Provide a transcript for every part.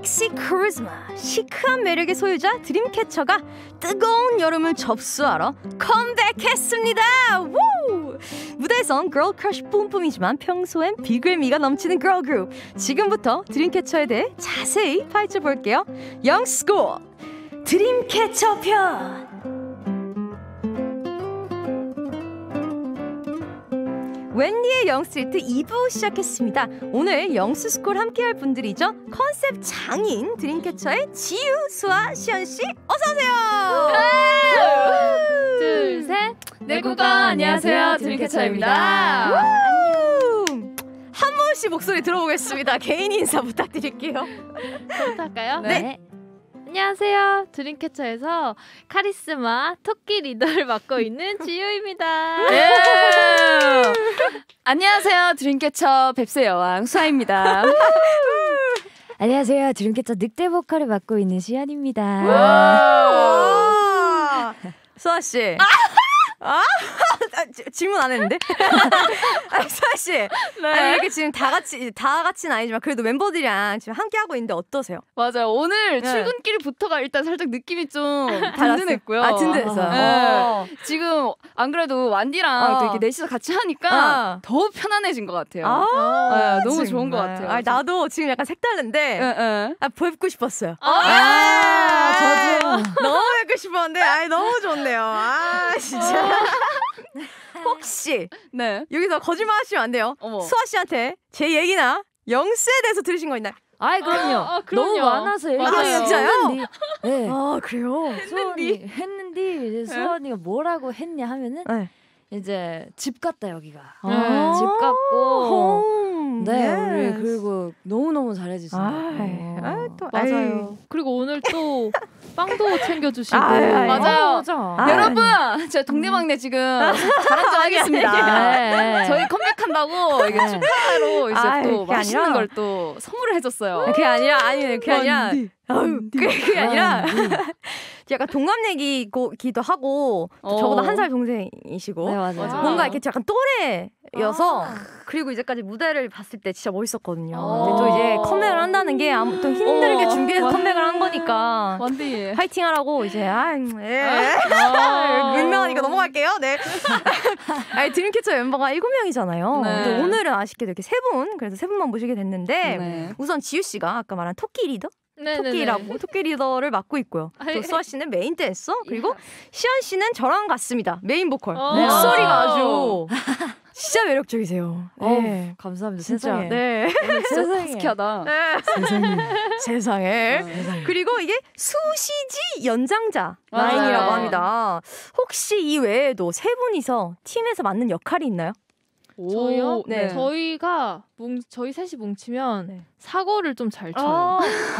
섹시 카리스마, 시크한 매력의 소유자 드림캐쳐가 뜨거운 여름을 접수하러 컴백했습니다. 우! 무대에선 girl crush 뿜뿜이지만 평소엔 비글미가 넘치는 girl group. 지금부터 드림캐쳐에 대해 자세히 파헤쳐 볼게요. 영스쿨 드림캐쳐 편. 웬디의 영스트리트 2부 시작했습니다. 오늘 영스스쿨 함께할 분들이죠. 컨셉 장인 드림캐쳐의 지유, 수아, 시연씨 어서오세요. 둘, 셋. 내구가 안녕하세요. 드림캐쳐입니다. 한 번씩 목소리 들어보겠습니다. 개인 인사 부탁드릴게요. 저부터 할까요? 네. 안녕하세요. 드림캐쳐에서 카리스마 토끼 리더를 맡고 있는 지유입니다. 예. 안녕하세요. 드림캐쳐 뱁새 여왕 수아입니다. 안녕하세요. 드림캐쳐 늑대 보컬을 맡고 있는 시연입니다. 수아씨. 질문 안 했는데? 수아씨. 네. 아니, 이렇게 지금 다 같이는 아니지만 그래도 멤버들이랑 지금 함께 하고 있는데 어떠세요? 맞아요. 오늘 네. 출근길부터가 일단 살짝 느낌이 좀 든든했고요. 아, 든든했어요. 네. 지금 안 그래도 완디랑 또 이렇게 넷이서 같이 하니까 더 편안해진 것 같아요. 네, 너무 좋은 것 같아요. 아, 나도 지금 약간 색다른데 네. 뵙고 싶었어요. 저도 너무 뵙고 싶었는데 너무 좋네요. 진짜. 혹시 네. 여기서 거짓말 하시면 안 돼요. 어머. 수아 씨한테 제 얘기나 영스에 대해서 들으신 거 있나요? 아이 그럼요. 그럼요. 너무 많아서 맞아요. 진짜요? 네. 그래요? 수원이 했는데 이제 수원이가 뭐라고 했냐 하면은 네. 이제 집 같다 여기가. 아. 집 같고. 홈. 네, 예스. 우리 그리고 너무 잘해주신다. 또 맞아요. 그리고 오늘 또 빵도 챙겨주시고. 맞아요. 아. 여러분, 제가 동네방네 지금 자랑 좀 하겠습니다. 네. 저희 컴백한다고 이게 축하로 이제 또 그게 맛있는 아니라. 걸 또 선물을 해줬어요. 그게 아니라 그게 아니라 그게 아니라 아, 약간 동갑내기기도 하고 또 저보다 한 살 동생이시고 네 맞아요. 맞아. 뭔가 이렇게 약간 또래여서 그리고 이제까지 무대를 봤을 때 진짜 멋있었거든요. 근데 또 이제 컴백을 한다는 게 아무튼 힘들게 준비해서 컴백을 한 거니까 완디. 파이팅하라고 이제 민망하니까 넘어갈게요. 네. 아니, 드림캐쳐 멤버가 7명이잖아요. 네. 근데 오늘은 아쉽게도 이렇게 3분, 그래서 3분만 모시게 됐는데 네. 우선 지유 씨가 아까 말한 토끼 리더? 네네네. 토끼 리더를 맡고 있고요. 또 수아 씨는 메인 댄서, 그리고 시연 씨는 저랑 같습니다. 메인 보컬. 네. 목소리가 아주 진짜 매력적이세요. 네. 감사합니다. 진짜. 세상에. 네. 세상에. 스키하다. 네. 세상에. 세상에. 그리고 이게 수시지 연장자 맞아요. 라인이라고 합니다. 혹시 이 외에도 세 분이서 팀에서 맡는 역할이 있나요? 저희요? 네. 저희 셋이 뭉치면 네. 사고를 좀 잘 쳐요.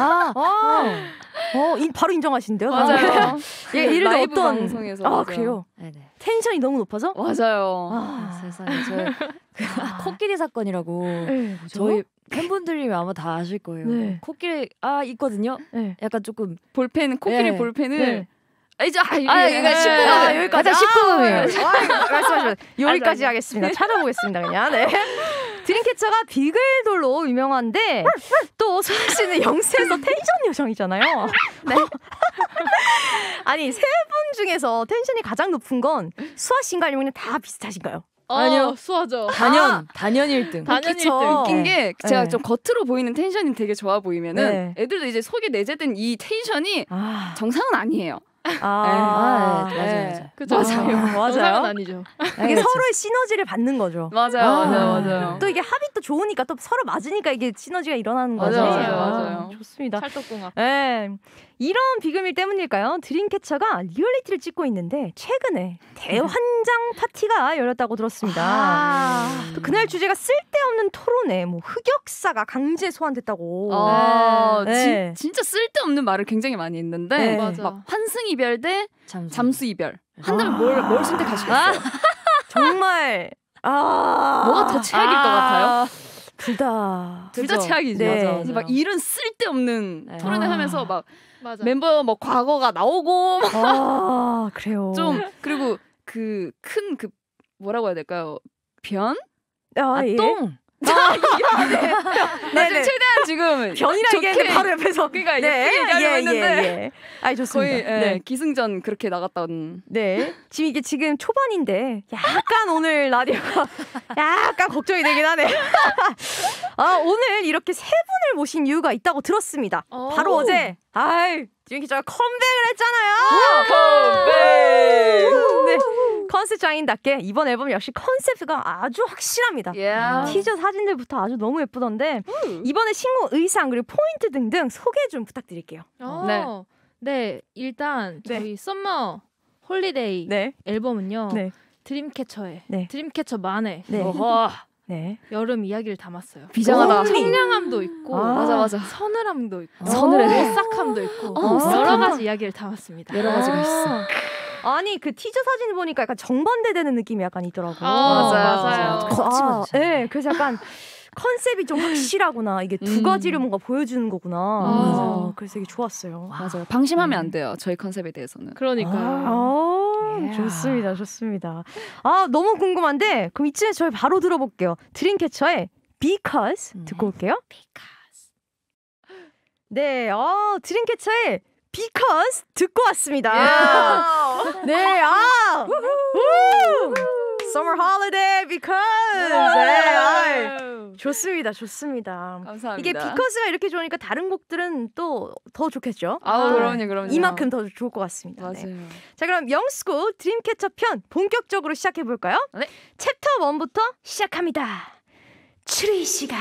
바로 인정하신대요. 맞아요. 예, 이를 라이브 어떤 방송에서. 아, 맞아요. 그래요. 네네. 텐션이 너무 높아서? 맞아요. 세상에 코끼리 사건이라고 네, 저희 팬분들이 아마 다 아실 거예요. 네. 코끼리 있거든요. 네. 약간 조금 볼펜, 코끼리 네. 볼펜을. 네. 이제 이거 19금 여기까지. 19금이에요. 말씀하시면 여기까지 하겠습니다. 찾아보겠습니다, 그냥. 네. 드림캐쳐가 비글돌로 유명한데 또 수아 씨는 영세에서 텐션 여성이잖아요. 네. 아니, 세 분 중에서 텐션이 가장 높은 건 수아 씨인가요? 아니면 다 비슷하신가요? 아니요, 수아죠. 단연 1등. 단연 그쵸. 1등. 웃긴 게 제가 네. 좀 겉으로 보이는 텐션이 되게 좋아 보이면은 네. 애들도 이제 속에 내재된 이 텐션이 아, 정상은 아니에요. 네, 네. 맞아요. 그죠? 맞아요. 정상은 아니죠. 이게 서로의 시너지를 받는 거죠. 맞아요. 또 이게 합이 또 좋으니까 또 서로 맞으니까 이게 시너지가 일어나는 거죠. 맞아요. 좋습니다. 찰떡궁합. 네. 이런 비금일 때문일까요? 드림캐쳐가 리얼리티를 찍고 있는데 최근에 대환장 파티가 열렸다고 들었습니다. 또 그날 주제가 쓸데없는 토론회, 흑역사가 강제 소환됐다고. 네. 진짜 쓸데없는 말을 굉장히 많이 했는데 네. 맞아. 막 환승이별 대 잠수. 잠수이별 한다면 뭘 선택하시겠어요? 정말 뭐가 더 최악일 것 같아요? 둘 다. 둘 다 최악이죠. 네. 맞아. 막 이런 쓸데없는 네. 토론회 하면서 막 맞아. 멤버 뭐 과거가 나오고 막 그래요. 좀 그리고 그 큰 그 뭐라고 해야 될까요? 변? 예. 똥. 네네. 최대한 지금 변이라 얘기했는데 바로 옆에서 그러니까 예쁘게 얘기하려고 했는데 아이 좋습니다. 거의 기승전 그렇게 나갔던. 네. 지금 이게 지금 초반인데 약간 오늘 라디오가 약간 걱정이 되긴 하네. 오늘 이렇게 세 분을 모신 이유가 있다고 들었습니다. 바로 어제 드림 캐쳐가 컴백을 했잖아요. 컴백. 네. 컨셉 장인답게 이번 앨범 역시 컨셉가 아주 확실합니다. 티저 사진들부터 아주 너무 예쁘던데 이번에 신곡 의상 그리고 포인트 등등 소개 좀 부탁드릴게요. 네, 일단 저희 썸머 홀리데이 앨범은요. 드림캐쳐의 드림캐쳐만의 여름 이야기를 담았어요. 비장하다. 청량함도 있고 맞아. 서늘함도 있고 서늘해. 오싹함도 있고 여러 가지 이야기를 담았습니다. 여러 가지가 있어. 아니 그 티저 사진을 보니까 약간 정반대되는 느낌이 약간 있더라고요. 맞아요. 네, 그래서 약간 컨셉이 좀 확실하구나. 이게 두 가지를 뭔가 보여주는 거구나. 그래서 되게 좋았어요. 맞아요. 방심하면 안 돼요. 저희 컨셉에 대해서는. 그러니까요. 좋습니다. 너무 궁금한데 그럼 이쯤에 저희 바로 들어볼게요. 드림캐쳐의 Because 듣고 올게요. 네, 드림캐쳐의 Because 듣고 왔습니다. 네, Summer Holiday Because. 좋습니다. 감사합니다. 이게 Because가 이렇게 좋으니까 다른 곡들은 또 더 좋겠죠? 그럼요. 이만큼 더 좋을 것 같습니다. 맞아요. 네. 자, 그럼 영스쿨 드림캐쳐 편 본격적으로 시작해 볼까요? 네. 챕터 1부터 시작합니다. 추리 시간.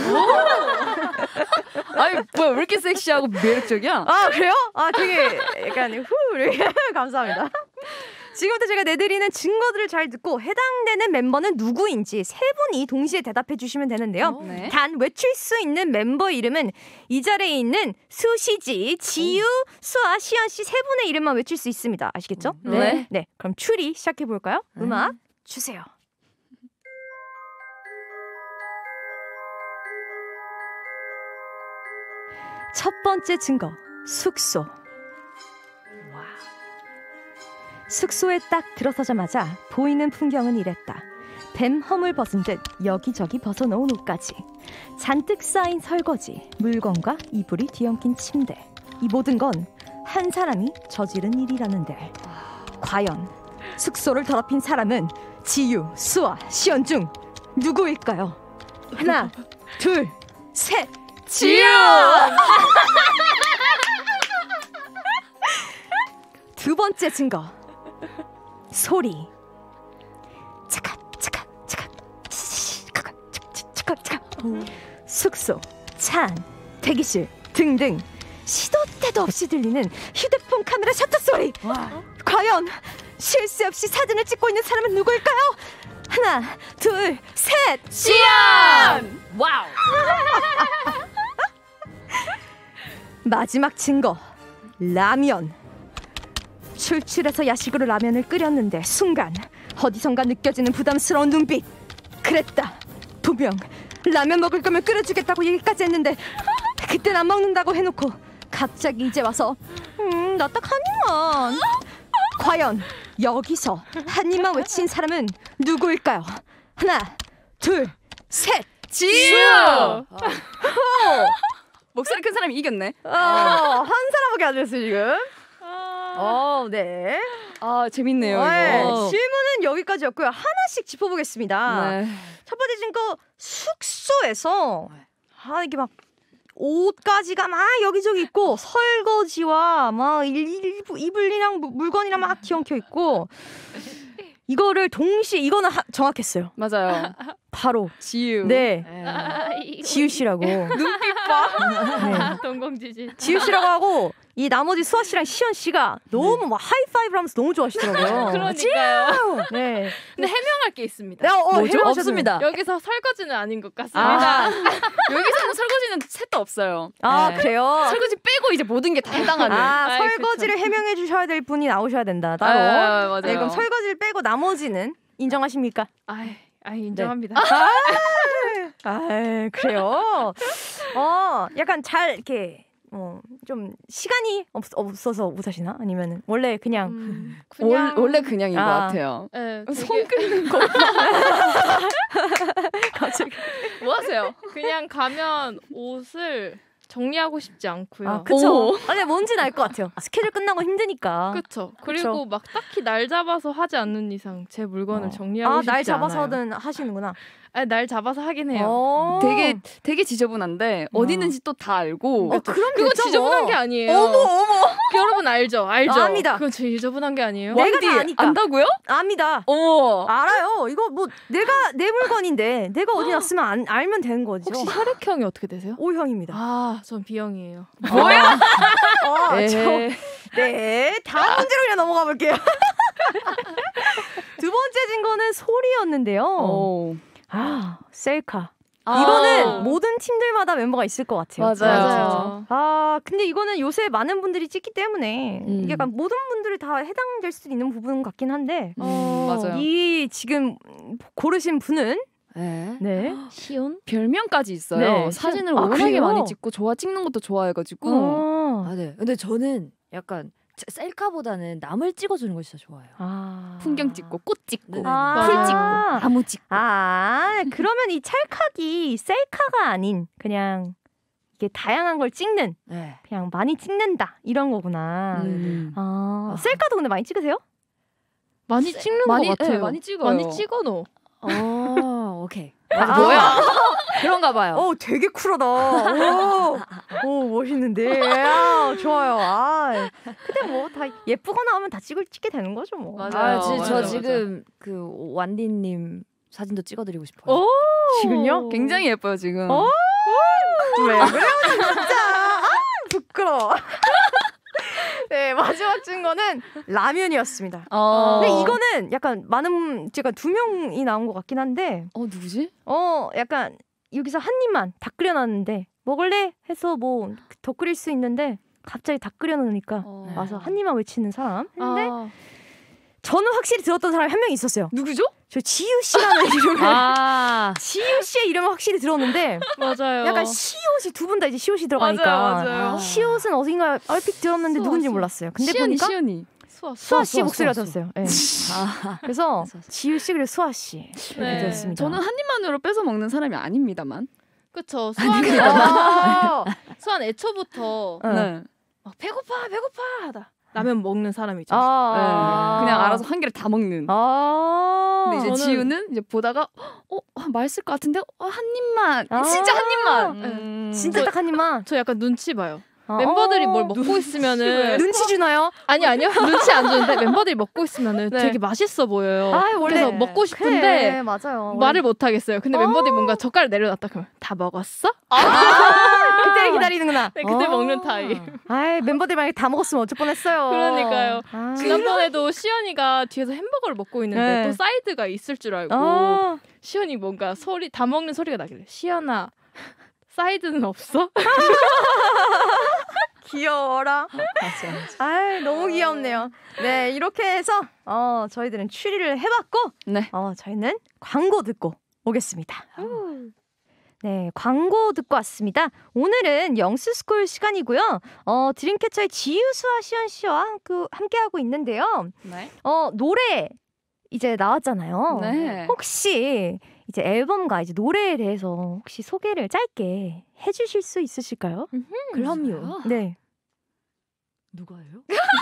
아니 뭐야 왜 이렇게 섹시하고 매력적이야? 그래요? 되게 약간 감사합니다. 지금부터 제가 내드리는 증거들을 잘 듣고 해당되는 멤버는 누구인지 세 분이 동시에 대답해 주시면 되는데요. 단 외칠 수 있는 멤버 이름은 이 자리에 있는 수시지, 지유, 수아, 시연 씨 세 분의 이름만 외칠 수 있습니다. 아시겠죠? 네. 그럼 추리 시작해 볼까요? 음악 주세요. 첫 번째 증거, 숙소. 숙소에 딱 들어서자마자 보이는 풍경은 이랬다. 뱀 허물 벗은 듯 여기저기 벗어놓은 옷까지, 잔뜩 쌓인 설거지, 물건과 이불이 뒤엉킨 침대. 이 모든 건 한 사람이 저지른 일이라는데 과연 숙소를 더럽힌 사람은 지유, 수아, 시연 중 누구일까요? 하나, 둘, 셋. 지유! 두 번째 증거, 소리. 숙소, 찬, 대기실 등등 시도 때도 없이 들리는 휴대폰 카메라 셔터 소리. 과연 실수 없이 사진을 찍고 있는 사람은 누구일까요? 하나, 둘, 셋. 시연! 와우! 마지막 증거, 라면. 출출해서 야식으로 라면을 끓였는데 순간 어디선가 느껴지는 부담스러운 눈빛. 그랬다. 분명 라면 먹을 거면 끓여주겠다고 얘기까지 했는데 그땐 안 먹는다고 해놓고 갑자기 이제 와서 나 딱 한 입만. 과연 여기서 한 입만 외친 사람은 누구일까요? 하나, 둘, 셋. 지유! 목소리 큰 사람이 이겼네. 한 사람밖에 안 됐어요 지금. 네. 재밌네요. 이거. 질문은 여기까지였고요. 하나씩 짚어보겠습니다. 첫 번째 증거, 숙소에서 이게 막 옷가지가 막 여기저기 있고 설거지와 막 이불이랑 물건이랑 막 뒤엉켜 있고, 이거를 동시에 이거는 정확했어요. 맞아요. 바로 지유. 네. 지유 씨라고. 눈빛 봐. 동공지진. 지유 씨라고 하고 이 나머지 수아 씨랑 시연 씨가 너무 막 하이파이브를 하면서 너무 좋아하시더라고요. 그러니까요. 네. 근데 해명할 게 있습니다. 뭐죠? 없습니다. 여기서 설거지는 아닌 것 같습니다. 여기서는 설거지는 셋도 없어요. 그래요? 설거지 빼고 이제 모든 게 다 해당하는. 설거지를 해명해 주셔야 될 분이 나오셔야 된다. 따로. 맞아요. 네, 그럼 설거지를 빼고 나머지는 인정하십니까? 인정합니다. 그래요. 약간 잘 이렇게 좀 시간이 없어서 못하시나? 아니면 원래 그냥 원래 그냥인 것 같아요. 네, 손 끓는 거. 갑자기 뭐 하세요? 그냥 가면 옷을 정리하고 싶지 않고요. 아, 그쵸. 근데 뭔지는 알 것 같아요. 스케줄 끝나고 힘드니까. 그쵸. 그리고 그쵸. 막 딱히 날 잡아서 하지 않는 이상 제 물건을 정리하고 싶지 날 잡아서 않아요. 하시는구나. 아니, 날 잡아서 하긴 해요. 되게 지저분한데 어디 있는지 또 다 알고. 그럼 그거 됐죠, 지저분한 뭐. 게 아니에요. 어머. 여러분 알죠? 압니다. 그건 지저분한 게 아니에요. 내가 다 아니까. 안다고요? 압니다. 어머. 알아요. 이거 뭐 내 물건인데 내가 어디 놨으면 알면 되는 거죠. 혹시 혈액형이 어떻게 되세요? O형입니다. 아, 전 B형이에요. 뭐야? 네, 다음 문제로 그냥 넘어가 볼게요. 두 번째 증거는 소리였는데요. 셀카. 이거는 모든 팀들마다 멤버가 있을 것 같아요. 맞아요. 근데 이거는 요새 많은 분들이 찍기 때문에 이게 약간 모든 분들이 다 해당될 수도 있는 부분 같긴 한데 맞아요. 이 지금 고르신 분은 네. 시온? 별명까지 있어요. 네. 사진을 아, 워낙에 그래요? 많이 찍고 찍는 것도 좋아해가지고 네. 근데 저는 약간 셀카보다는 남을 찍어주는 거 진짜 좋아해요. 풍경 찍고 꽃 찍고 네네네. 풀 찍고 나무 찍고. 그러면 이 찰칵이 셀카가 아닌 그냥 이게 다양한 걸 찍는 네. 그냥 많이 찍는다 이런 거구나. 셀카도 근데 많이 찍으세요? 많이 찍는 많이, 것 같아요. 네, 많이 찍어요. 많이 찍어놓어. 오케이. 뭐야? 그런가 봐요. 되게 쿨하다. 오, 멋있는데. 좋아요. 근데 뭐 다 예쁘거나 하면 다 찍게 되는 거죠, 뭐. 맞아요. 저 지금 그 완디님 사진도 찍어드리고 싶어요. 지금요? 굉장히 예뻐요 지금. 왜 그래요, 진짜. 부끄러워. 네, 마지막 증거는 라면이었습니다. 근데 이거는 약간 제가 2명이 나온 것 같긴 한데, 누구지? 약간 여기서 한 입만 다 끓여놨는데 먹을래? 해서 뭐 더 끓일 수 있는데 갑자기 다 끓여놓으니까 와서 한 입만 외치는 사람. 근데 저는 확실히 들었던 사람이 한 명 있었어요. 누구죠? 저 지유 씨라는 이름을 지유 씨의 이름을 확실히 들었는데 맞아요. 약간 시옷이 두 분 다 이제 시옷이 들어가니까 맞아요. 시옷은 어딘가 얼핏 들었는데 누군지 몰랐어요. 근데 보니까 시연이. 수아 씨 목소리가 들었어요. 네. 그래서 지유 씨 그리고 수아 씨 이렇게 들었습니다. 저는 한 입만으로 뺏어 먹는 사람이 아닙니다만. 그쵸. 수한 애초부터 네. 막 배고파 하다 라면 먹는 사람이죠. 그냥 알아서 한 개를 다 먹는. 근데 이제 저는- 지우는 이제 보다가 맛있을 것 같은데 한 입만. 진짜 한 입만. 진짜 딱 한 입만. 저 약간 눈치 봐요. 멤버들이 뭘 먹고 있으면은 눈치 주나요? 아니요 눈치 안 주는데 멤버들이 먹고 있으면은 네. 되게 맛있어 보여요. 원래 그래서 먹고 싶은데 그래, 맞아요. 말을 못 하겠어요. 근데 멤버들이 뭔가 젓가락 내려놨다 그러면 다 먹었어? 그때 기다리는구나. 네, 그때 먹는 타입. 멤버들 만약에 다 먹었으면 어쩔 뻔했어요. 그러니까요. 지난번에도 시연이가 뒤에서 햄버거를 먹고 있는데 네. 또 사이드가 있을 줄 알고 시연이 뭔가 다 먹는 소리가 나길래 시연아 사이드는 없어? 귀여워라. 너무 귀엽네요. 네, 이렇게 해서 저희들은 추리를 해봤고, 네. 저희는 광고 듣고 오겠습니다. 네, 광고 듣고 왔습니다. 오늘은 영수스쿨 시간이고요. 드림캐쳐의 지유수와 시연 씨와 함께하고 있는데요. 네. 노래 이제 나왔잖아요. 네. 혹시 이제 앨범과 이제 노래에 대해서 혹시 소개를 짧게 해주실 수 있으실까요? 그럼요. 네. 누가요?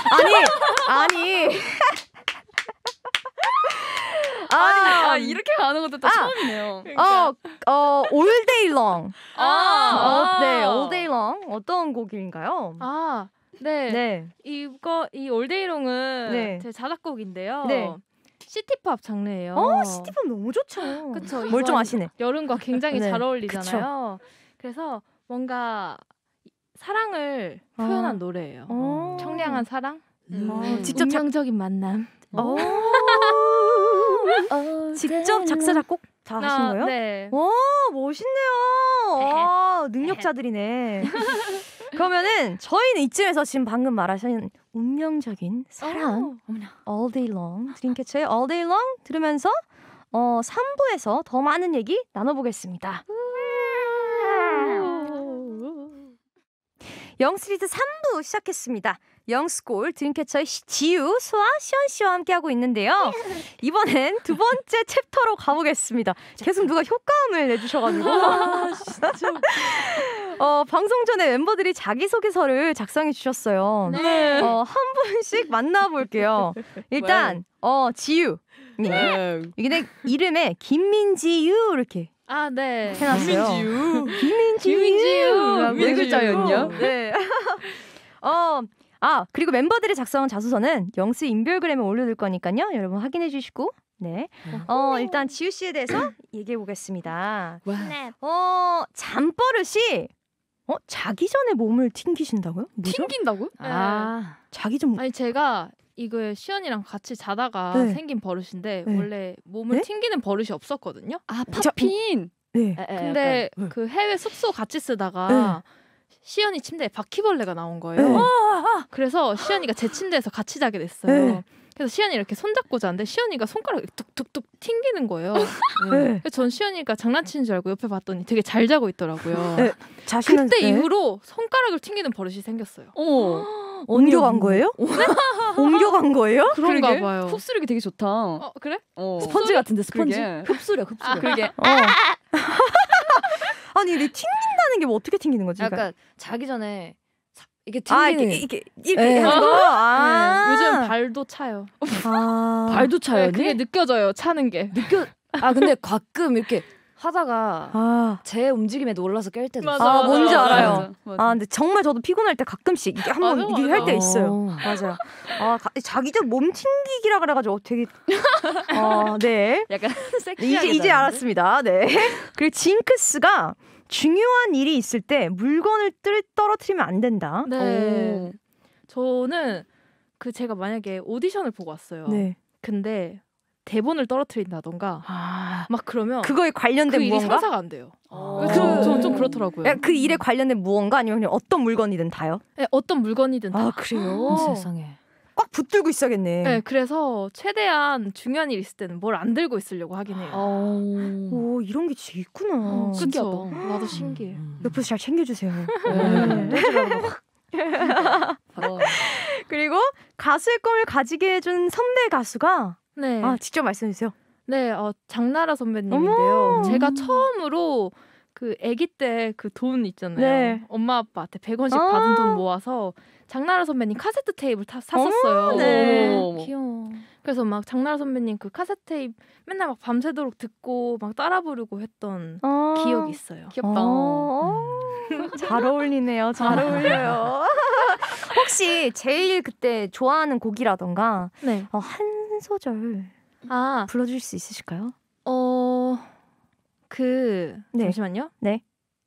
아니. 이렇게 가는 것도 또 처음이네요. All Day Long. 네, 아. All Day Long. 어떤 곡인가요? 네. 네. 이 올데이롱은 네. 제 자작곡인데요. 네. 시티팝 장르예요. 시티팝 너무 좋죠. 그쵸. 멀쩡하시네. 여름과 굉장히 네. 잘 어울리잖아요. 그래서 뭔가 사랑을 표현한 노래예요. 청량한 사랑, 직접 운명적인 만남. 직접 작사 작곡 다 하신 거예요? 네. 와, 멋있네요. 능력자들이네. 그러면은 저희는 이쯤에서 지금 방금 말하신 운명적인 사랑 All Day Long 드림캐쳐의 All Day Long 들으면서 3부에서 더 많은 얘기 나눠보겠습니다. 영스트리트 3부 시작했습니다. 영스골 드림캐쳐의 지유, 수아, 시연 씨와 함께하고 있는데요. 이번엔 두 번째 챕터로 가보겠습니다. 계속 누가 효과음을 내주셔가지고. 방송 전에 멤버들이 자기소개서를 작성해 주셨어요. 네. 한 분씩 만나볼게요. 일단 지유. 네. 이게 이름에 김민지유 이렇게. 아, 네. 해놨어요. 김민지유. 네 글자였냐? 네. 그리고 멤버들이 작성한 자소서는 영스 인별그램에 올려둘 거니까요. 여러분 확인해 주시고. 네. 일단 지유 씨에 대해서 얘기해 보겠습니다. 네. 잠버릇이 자기 전에 몸을 튕기신다고요? 뭐죠? 튕긴다고요? 네. 자기 전 아니 제가 이거 시연이랑 같이 자다가 네. 생긴 버릇인데 네. 원래 몸을 네? 튕기는 버릇이 없었거든요. 아 팝핀. 네. 근데 약간, 그 해외 숙소 같이 쓰다가 시연이 침대에 바퀴벌레가 나온 거예요. 네. 그래서 시연이가 제 침대에서 같이 자게 됐어요. 네. 그래서 시연이 이렇게 손잡고 자는데 시연이가 손가락이 툭툭툭 튕기는 거예요. 네. 그래서 전 시연이가 장난치는 줄 알고 옆에 봤더니 되게 잘 자고 있더라고요. 네. 자신은 그때 이후로 손가락을 튕기는 버릇이 생겼어요. 옮겨간 거예요? 옮겨간 거예요? 그런가 그러게. 봐요. 흡수력이 되게 좋다. 그래? 스펀지 같은데 스펀지. 그러게. 흡수력. 그러게. 아니 근데 튕긴다는 게 뭐 어떻게 튕기는 거지? 약간 자기 전에 이게 튕기는. 이렇게 네. 하는 거? 요즘 발도 차요. 발도 차요. 네, 그게 느껴져요. 차는 게. 근데 가끔 이렇게 하다가 제 움직임에 놀라서 깰 때도 맞아, 있어요. 뭔지 맞아. 알아요. 맞아. 근데 정말 저도 피곤할 때 가끔씩 이게 한번 맞아, 이게 할 때 맞아. 있어요. 맞아요. 자기 전 몸 튕기기라 그래가지고 되게 네. 약간 섹시하게 이제 자는데? 알았습니다. 네. 그리고 징크스가 중요한 일이 있을 때 물건을 떨어뜨리면 안 된다. 네. 저는 제가 만약에 오디션을 보고 왔어요. 네. 근데 대본을 떨어뜨린다던가 막 그러면 그거에 관련된 그 일이 무언가? 상사가 안 돼요. 좀 그렇더라고요. 그 일에 관련된 무언가 아니면 그냥 어떤 물건이든 다요? 네, 어떤 물건이든 다. 그래요? 세상에. 꽉 붙들고 있어야겠네. 네, 그래서 최대한 중요한 일 있을 때는 뭘 안 들고 있으려고 하긴 해요. 오, 이런 게 진짜 있구나. 그쵸? 나도 신기해. 옆에서 잘 챙겨주세요. 그리고 가수의 꿈을 가지게 해준 선배 가수가 네. 직접 말씀해주세요. 네, 장나라 선배님인데요. 제가 처음으로 그 아기 때 그 돈 있잖아요. 네. 엄마 아빠한테 100원씩 받은 돈 모아서 장나라 선배님 카세트 테이프를 샀었어요. 네. 귀여워. 그래서 막 장나라 선배님 그 카세트 테이프 맨날 막 밤새도록 듣고 막 따라 부르고 했던 기억이 있어요. 귀엽다. 잘 어울리네요. 잘 어울려요. 혹시 제일 그때 좋아하는 곡이라던가 네. 한 소절 불러줄 수 있으실까요? 네. 잠시만요. 네.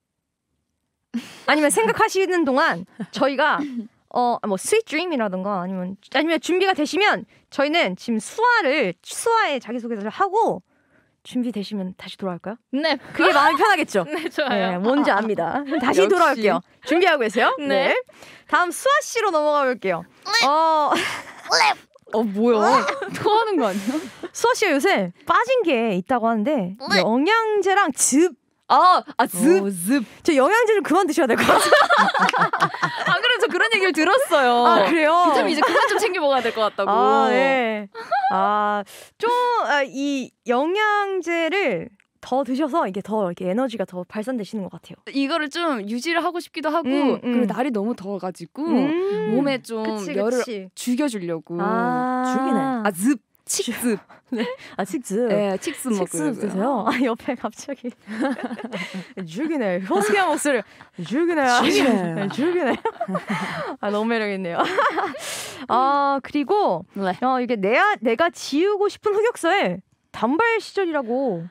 아니면 생각하시는 동안 저희가 뭐 스윗 드림이라던가 아니면 준비가 되시면 저희는 지금 수아의 자기소개를 하고 준비되시면 다시 돌아올까요? 네. 그게 마음이 편하겠죠? 네, 좋아요. 네, 뭔지 압니다. 다시 역시. 돌아올게요. 준비하고 계세요? 네. 다음 수아 씨로 넘어가 볼게요. 뭐야? 토하는 거 아니야? 수아 씨가 요새 빠진 게 있다고 하는데 영양제랑 즙. 즙. 저 영양제 좀 그만 드셔야 될 것 같아요. 그래서 그런 얘기를 들었어요. 그래요? 좀 이제 그만 좀 챙겨 먹어야 될 것 같다고. 네. 좀 이 영양제를 더 드셔서 이게 더 이렇게 에너지가 더 발산되시는 것 같아요. 이거를 좀 유지를 하고 싶기도 하고 그리고 날이 너무 더워가지고 몸에 좀 열을 죽여주려고 죽이네. 즙. 칡즙. 네. 칡즙. 네, 칡즙 먹고요. 칡즙 드세요? 옆에 갑자기 죽이네. 호스기한 목소리. 죽이네. 죽이네. 너무 매력있네요. 그리고 이게 내가 지우고 싶은 흑역사에 단발 시절이라고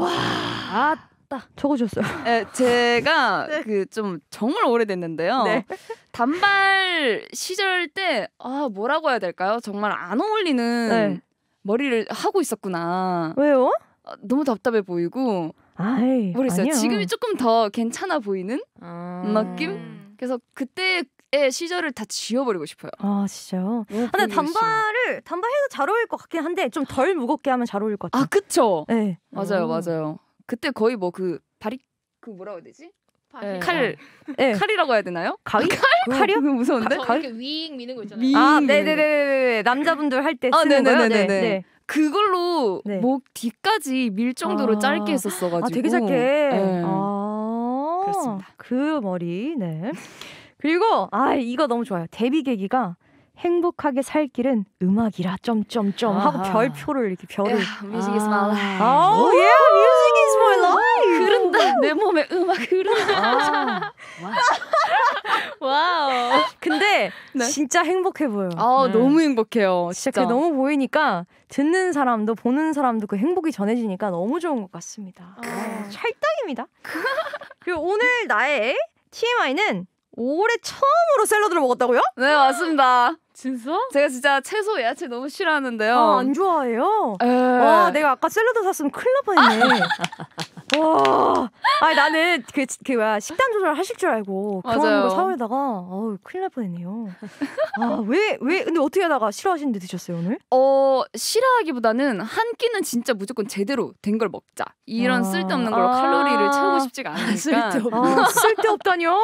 적어주셨어요. 네, 제가 그 좀 정말 오래됐는데요. 네. 단발 시절 때 뭐라고 해야 될까요? 정말 안 어울리는 머리를 하고 있었구나. 왜요? 너무 답답해 보이고 모르겠어요. 아니요. 지금이 조금 더 괜찮아 보이는 느낌? 그래서 그때의 시절을 다 지워버리고 싶어요. 진짜요? 근데 단발해도 잘 어울릴 것 같긴 한데 좀 덜 무겁게 하면 잘 어울릴 것 같아요. 그쵸? 네. 맞아요. 그때 거의 뭐 그 바리 뭐라고 해야 되지? 네. 칼이라고 해야 되나요? 가위? 칼이요? 무서운데? 이렇게 윙 미는 거 있잖아요. 아, 네네네. 남자분들 할 때 쓰는 거요? 네. 그걸로 목 뒤까지 밀 정도로 짧게 했었어가지고. 되게 짧게. 네. 그렇습니다. 그 머리. 네. 그리고 이거 너무 좋아요. 데뷔 계기가 행복하게 살 길은 음악이라 점점점 하고 별표를 이렇게 별을. Music is my life. Music is my life. 흐른다. 내 몸에 음악 흐른다. 와우. 근데 진짜 행복해 보여요. 너무 행복해요. 진짜 그게 너무 보이니까 듣는 사람도 보는 사람도 그 행복이 전해지니까 너무 좋은 것 같습니다. 찰떡입니다. 그리고 오늘 나의 TMI는 올해 처음으로 샐러드를 먹었다고요? 네, 맞습니다. 진짜? 제가 진짜 채소, 야채 너무 싫어하는데요. 안 좋아해요? 와, 내가 아까 샐러드 샀으면 큰일 날 뻔했네. 와, 나는 식단 조절 하실 줄 알고 그런 거 사오려다가 큰일 날 뻔했네요. 왜 근데 어떻게 하다가 싫어하시는데 드셨어요 오늘? 싫어하기보다는 한 끼는 진짜 무조건 제대로 된 걸 먹자. 이런 쓸데없는 걸로 칼로리를 채우고 싶지가 않으니까. 쓸데없다뇨.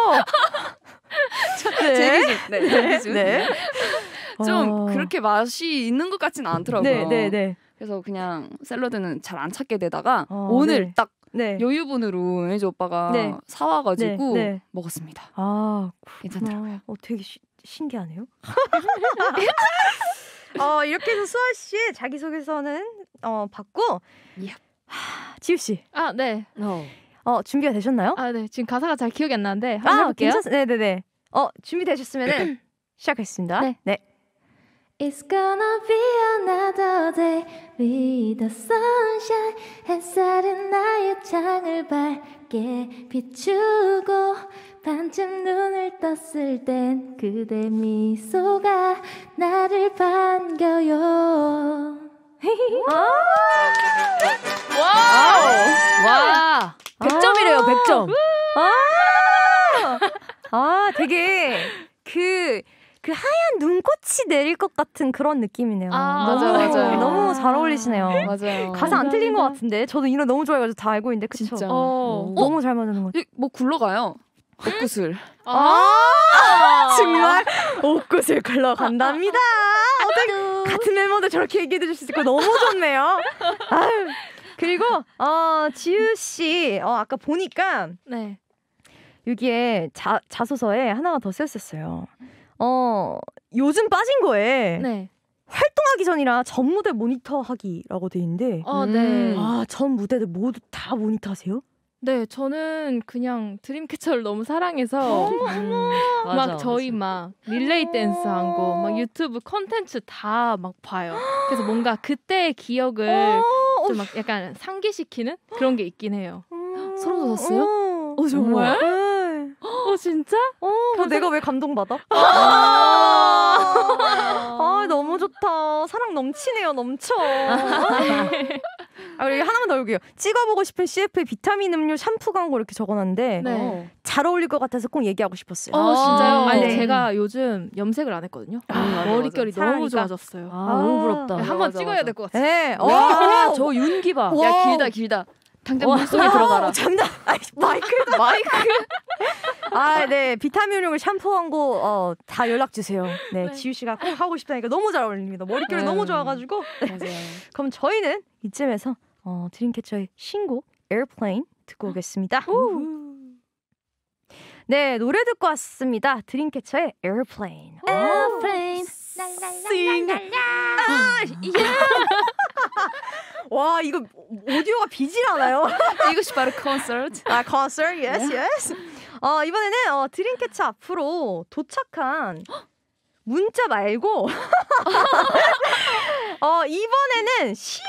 제 기준. 좀 그렇게 맛이 있는 것 같지는 않더라고요. 네. 그래서 그냥 샐러드는 잘 안 찾게 되다가 오늘 딱 여유분으로 매니저 오빠가 사와가지고 먹었습니다. 괜찮더라고요. 되게 신기하네요. 이렇게 해서 수아 씨의 자기소개서는 받고 지우 씨. 네. 준비가 되셨나요? 네. 지금 가사가 잘 기억이 안 나는데 한번 해볼게요. 네네네. 준비되셨으면 시작하겠습니다. 네. It's gonna be another day with the sunshine. 햇살은 나의 창을 밝게 비추고 반쯤 눈을 떴을 땐 그대 미소가 나를 반겨요. 와 100점이래요. 100점. 되게 그 하얀 눈꽃이 내릴 것 같은 그런 느낌이네요. 맞아요. 너무 잘 어울리시네요. 맞아요. 가사 안 틀린 것 같은데 저도 이 노래 너무 좋아해가지고 다 알고 있는데 그쵸? 진짜. 너무 잘 맞는 것 같아요. 뭐 굴러가요. 옷구슬. 정말 옷구슬 굴러간답니다. 같은 멤버들 저렇게 얘기해 주실 수 있고 너무 좋네요. 그리고 지우 씨 아까 보니까 여기에 자소서에 하나가 더 쓰였었어요. 요즘 빠진 거에 활동하기 전이라 전 무대 모니터 하기라고 돼 있는데 전 무대들 모두 다 모니터 하세요? 네, 저는 그냥 드림캐쳐를 너무 사랑해서 저희 릴레이 댄스 한 거 막 유튜브 콘텐츠 다 막 봐요. 그래서 뭔가 그때의 기억을 좀 막 약간 상기시키는 그런 게 있긴 해요. 소름 돋았어요? 정말? 진짜? 내가 왜 감동받아? 너무 좋다. 사랑 넘치네요. 넘쳐. 그리고 하나만 더 여기요. 찍어보고 싶은 CF의 비타민 음료 샴푸 광고 이렇게 적어놨는데 잘 어울릴 것 같아서 꼭 얘기하고 싶었어요. 진짜요? 제가 요즘 염색을 안 했거든요. 머릿결이 너무 좋아졌어요. 너무 부럽다. 한번 찍어야 될 것 같아요. 네. 저 윤기 봐. 야 길다. 당장 물속에 들어가라. 장난. 마이크. 네. 비타민 음료 샴푸 광고 다 연락 주세요. 네. 지우 씨가 꼭 하고 싶다니까 너무 잘 어울립니다. 머릿결이 너무 좋아가지고. 맞아요. 그럼 저희는 이쯤에서 드림캐쳐의 신곡 Airplane 듣고 오겠습니다. 네, 노래 듣고 왔습니다. 드림캐쳐의 Airplane. Airplane. 와, 이거 오디오가 비질 않아요? 이것이 바로 콘서트. 콘서트. Yes. 이번에는 드림캐쳐 앞으로 도착한 문자 말고 이번에는 시연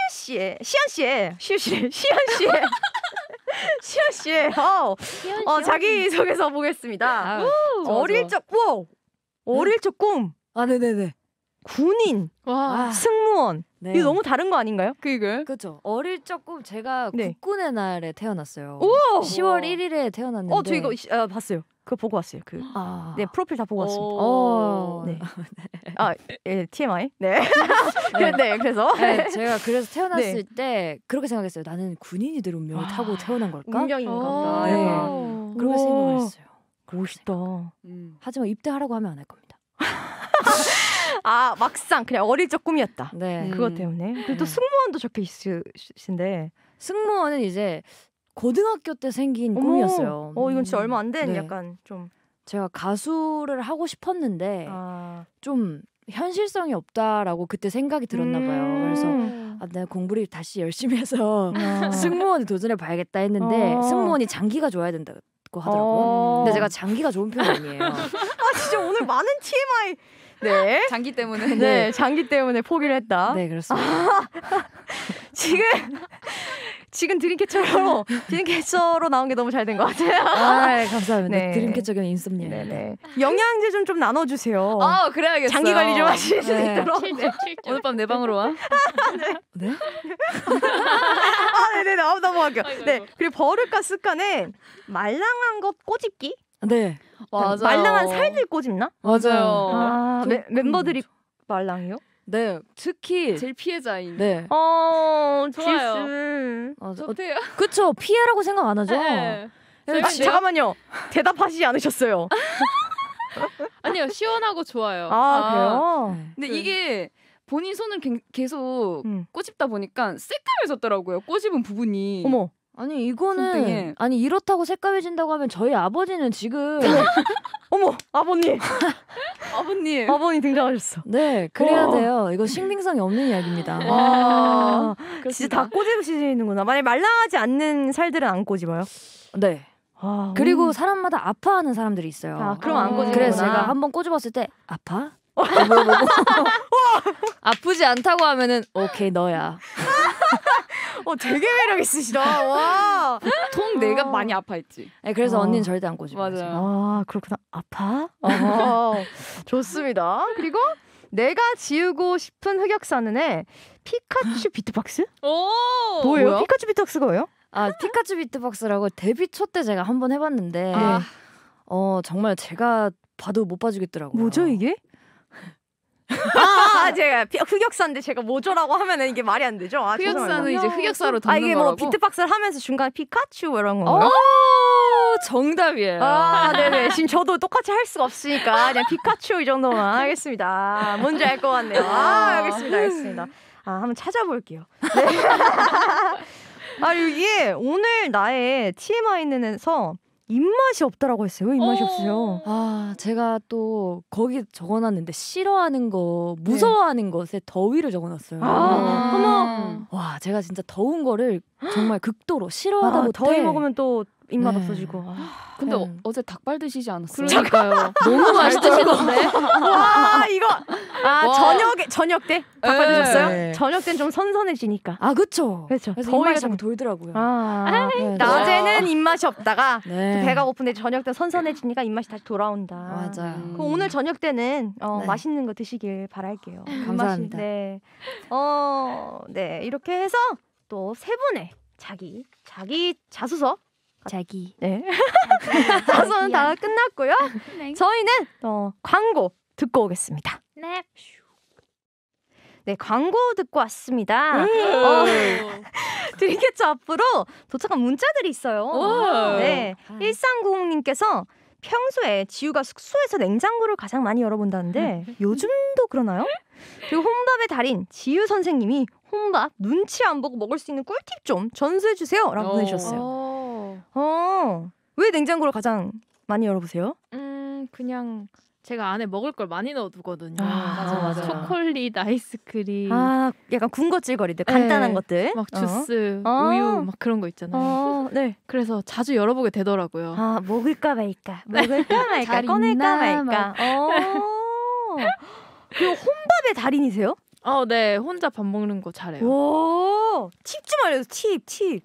씨의 자기 소개서 보겠습니다. 어릴 적 꿈. 네네네. 군인, 승무원. 이거 너무 다른 거 아닌가요? 그렇죠. 어릴 적 꿈 제가 네. 국군의 날에 태어났어요. 10월 1일에 태어났는데. 저 이거 봤어요. 그거 보고 왔어요. 네, 프로필 다 보고 왔습니다. TMI. 네. 그래서 제가 그래서 태어났을 때 그렇게 생각했어요. 나는 군인이 될 운명을 타고 태어난 걸까? 운명인가 보다. 그렇게 생각을 했어요. 멋있다. 하지만 입대하라고 하면 안 할 겁니다. 아, 막상 그냥 어릴 적 꿈이었다. 네. 그것 때문에. 그리고 또 승무원도 적혀 있으신데. 승무원은 이제 고등학교 때 생긴 꿈이었어요. 이건 진짜 얼마 안 된 약간 좀. 제가 가수를 하고 싶었는데 좀 현실성이 없다라고 그때 생각이 들었나 봐요. 그래서 내가 공부를 다시 열심히 해서 승무원에 도전해 봐야겠다 했는데 승무원이 장기가 좋아야 된다고 하더라고요. 근데 제가 장기가 좋은 편이 아니에요. 아, 진짜 오늘 많은 TMI. 네. 장기 때문에. 네, 장기 때문에 포기를 했다. 네, 그렇습니다. 지금 드림캐쳐로 나온 게 너무 잘 된 것 같아요. 아, 감사합니다. 네. 드림캐쳐 겸 인썸니아. 네네. 영양제 좀 나눠주세요. 그래야겠어요. 장기 관리 좀 하실 수 네. 있도록. 오늘 밤 내 방으로 와. 네? 네네, 넘어갈게요. 네, 그리고 버릇과 습관은 말랑한 것 꼬집기? 네. 맞아요. 말랑한 살들 꼬집나? 맞아요. 멤버들이 말랑해요? 네, 특히 제일 피해자인. 네. 좋아요. 좋대요. 그쵸. 피해라고 생각 안 하죠. 네. 잠깐만요. 대답하시지 않으셨어요. 아니요, 시원하고 좋아요. 그래요? 근데 이게 본인 손을 계속 꼬집다 보니까 새까매졌더라고요. 꼬집은 부분이. 어머. 아니 이거는 손등에. 아니 이렇다고 새까매진다고 하면 저희 아버지는 지금 어머, 아버님 등장하셨어. 네, 그래야 돼요. 이거 신빙성이 없는 이야기입니다. 진짜 다 꼬집으시는구나. 만약 말랑하지 않는 살들은 안 꼬집어요? 네. 그리고 사람마다 아파하는 사람들이 있어요. 그럼 안 꼬집는구나. 그래서 제가 한번 꼬집었을 때 아파? 물어보고 아프지 않다고 하면은 오케이 너야. 되게 매력 있으시다. 와. 보통 내가 많이 아파했지. 네, 그래서 언니는 절대 안 꼬집어요. 맞아요. 그렇구나. 아파? 좋습니다. 그리고 내가 지우고 싶은 흑역사는 피카츄 비트박스? 뭐예요? 피카츄 비트박스가 뭐예요? 피카츄 비트박스라고 데뷔 초 때 제가 한번 해봤는데 정말 제가 봐도 못 봐주겠더라고요. 뭐죠 이게? 제가 흑역사인데 제가 뭐죠라고 하면은 이게 말이 안 되죠. 흑역사는 이제 흑역사로 듣는 이게 거라고. 비트박스를 하면서 중간에 피카츄 이런 건가요? 정답이에요. 네네. 지금 저도 똑같이 할 수가 없으니까 그냥 피카츄 이 정도만 하겠습니다. 뭔지 알 것 같네요. 알겠습니다. 한번 찾아볼게요. 네. 이게 오늘 나의 TMI는에서 입맛이 없다라고 했어요. 왜 입맛이 없으세요? 제가 또 거기 적어놨는데 싫어하는 거, 무서워하는 것에 더위를 적어놨어요. 어머. 와, 제가 진짜 더운 거를 정말 극도로 싫어하다 못해. 더위 먹으면 또 입맛 없어지고. 근데 어제 닭발 드시지 않았어요? 그러니까요. 너무 맛있으시던데. 와, 이거 저녁 때 닭발 드셨어요? 네. 저녁 때는 좀 선선해지니까. 그렇죠. 그래서 입맛이 자꾸 돌더라고요. 낮에는 입맛이 없다가 네. 배가 고픈데 저녁 때 선선해지니까 입맛이 다시 돌아온다. 맞아요. 그럼 오늘 저녁 때는 맛있는 거 드시길 바랄게요. 감사합니다. 네. 이렇게 해서 또 세 분의 자기 자수서 네. 자수는 다 끝났고요. 저희는 광고 듣고 오겠습니다. 네, 광고 듣고 왔습니다. 드림캐쳐 앞으로 도착한 문자들이 있어요. 네, 1390님께서 평소에 지우가 숙소에서 냉장고를 가장 많이 열어본다는데 요즘도 그러나요? 그리고 혼밥의 달인 지우 선생님이 혼밥 눈치 안 보고 먹을 수 있는 꿀팁 좀 전수해주세요 라고 보내주셨어요. 왜 냉장고를 가장 많이 열어보세요? 그냥 제가 안에 먹을 걸 많이 넣어두거든요. 맞아. 초콜릿, 아이스크림, 약간 군것질거리들, 간단한 것들, 막 주스, 우유, 막 그런 거 있잖아요. 네. 그래서 자주 열어보게 되더라고요. 먹을까 말까, 꺼낼까 말까. 그리고 혼밥의 달인이세요? 네, 혼자 밥 먹는 거 잘해요. 팁 좀 알려주세요. 팁.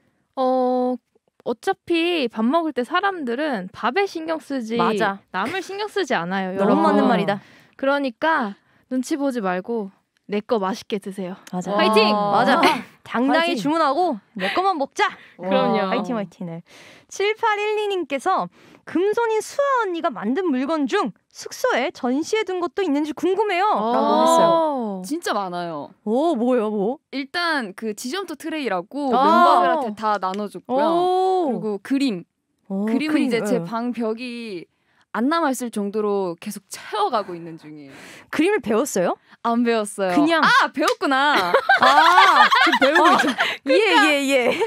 어차피 밥 먹을 때 사람들은 밥에 신경 쓰지 맞아. 남을 신경 쓰지 않아요. 너무 맞는 말이다. 그러니까 눈치 보지 말고 내 거 맛있게 드세요. 맞아. 화이팅! 맞아. 당당히 화이팅! 주문하고 내 거만 먹자. 그럼요. 화이팅. 7812님께서 금손인 수아 언니가 만든 물건 중 숙소에 전시해둔 것도 있는지 궁금해요. 라고 했어요. 진짜 많아요. 뭐예요? 일단 그 지점토 트레이라고 멤버들한테 다 나눠줬고요. 그리고 그림 그림을 이제 제 방 벽이 안 남아있을 정도로 계속 채워가고 있는 중이에요. 그림을 배웠어요? 안 배웠어요. 그냥 배웠구나. 지금 배우고 있죠. 예.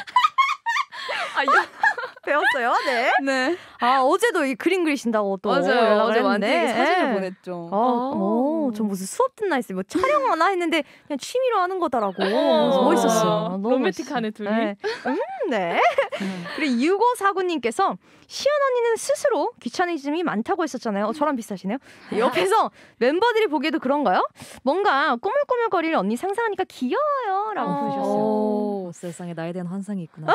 배웠어요? 네. 네. 어제도 이 그림 그리신다고 또 맞아요. 어제 완전히 사진을 보냈죠. 전 무슨 수업 듣나 했어요. 뭐 촬영 하나 했는데 그냥 취미로 하는 거더라고. 멋있었어요. 로맨틱하네 둘이. 네. 그리고 6549님께서 시연 언니는 스스로 귀차니즘이 많다고 했었잖아요. 저랑 비슷하시네요. 옆에서 멤버들이 보기에도 그런가요? 뭔가 꾸물꾸물거리는 언니 상상하니까 귀여워요 라고 보내주셨어요. 세상에 나에 대한 환상이 있구나.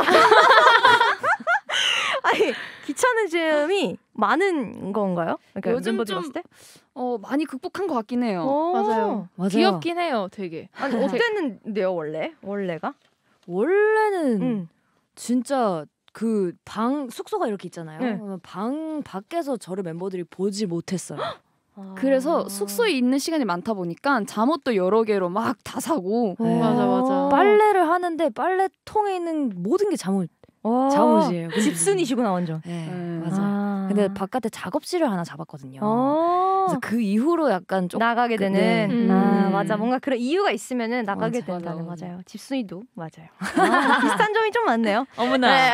아니 귀차니즘이 많은 건가요? 그러니까 요즘 멤버들 봤을 때? 많이 극복한 것 같긴 해요. 맞아요. 귀엽긴 해요, 되게. 아니 어땠는데요, 원래가? 원래는 진짜 그 방 숙소가 이렇게 있잖아요. 네. 방 밖에서 저를 멤버들이 보지 못했어요. 그래서 숙소에 있는 시간이 많다 보니까 잠옷도 여러 개로 막 다 사고. 맞아. 빨래를 하는데 빨래통에 있는 모든 게 잠옷이에요. 집순이시구나 완전. 네, 맞아. 근데 바깥에 작업실을 하나 잡았거든요. 그래서 그 이후로 약간 좀 나가게 되는. 맞아. 뭔가 그런 이유가 있으면은 나가게 된다는. 맞아요. 집순이도 맞아요. 비슷한 점이 좀 많네요. 어머나. 네.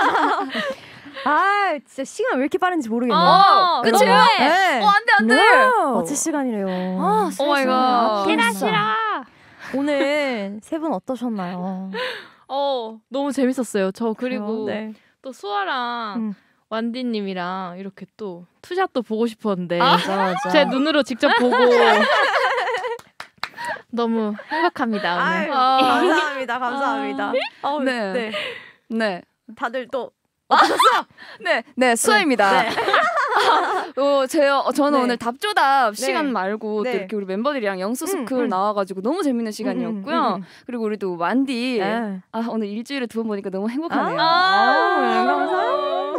진짜 시간 왜 이렇게 빠른지 모르겠네요. 그치요? 네. 안 돼. 어째 시간이래요. 오 마이 갓. 싫어. 오늘 세 분 어떠셨나요? 너무 재밌었어요. 저 그리고 네. 또 수아랑 완디님이랑 이렇게 또 투샷도 보고 싶었는데 맞아. 제 눈으로 직접 보고 너무 행복합니다. 오늘. 감사합니다. 네. 다들 또 네, 수아입니다. 네. 저는 네. 오늘 답조답 네. 시간 말고 네. 또 이렇게 우리 멤버들이랑 영수스쿨 나와가지고 너무 재밌는 시간이었고요. 그리고 우리 또 완디 오늘 일주일에 2번 보니까 너무 행복하네요. 감사합니다.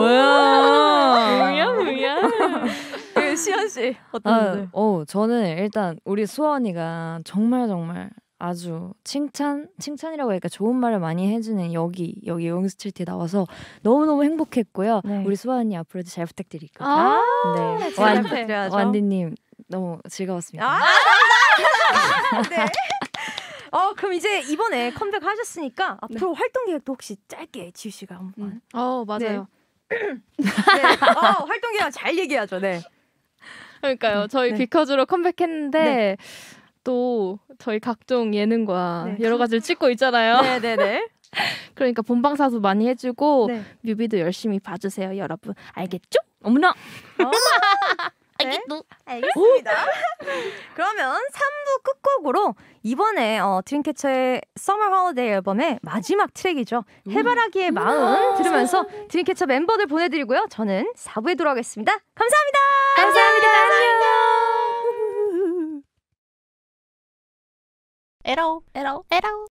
뭐야? 시연 씨 어떠세요? 저는 일단 우리 수아 언니가 정말 아주 칭찬이라고 하니까 좋은 말을 많이 해주는 여기 영스트리트에 나와서 너무너무 행복했고요. 네. 우리 수아 언니 앞으로도 잘 부탁드릴게요. 네, 잘 부탁드려야죠. 완디님 너무 즐거웠습니다. 네. 그럼 이제 이번에 컴백하셨으니까 앞으로 활동 계획도 혹시 짧게 지우 씨가 한번. 맞아요. 네. 활동 계획 잘 얘기하죠. 네. 그러니까요. 저희 비커즈로 컴백했는데 또 저희 각종 예능과 여러 가지를 찍고 있잖아요. 네네네. 그러니까 본방사수 많이 해주고 뮤비도 열심히 봐주세요, 여러분. 알겠죠? 어머나. 알겠습니다. 그러면 3부 끝곡으로 이번에 드림캐쳐의 Summer Holiday 앨범의 마지막 트랙이죠. 해바라기의 마음 들으면서 드림캐쳐 멤버들 보내드리고요. 저는 4부에 돌아오겠습니다. 감사합니다. 감사합니다. 에러.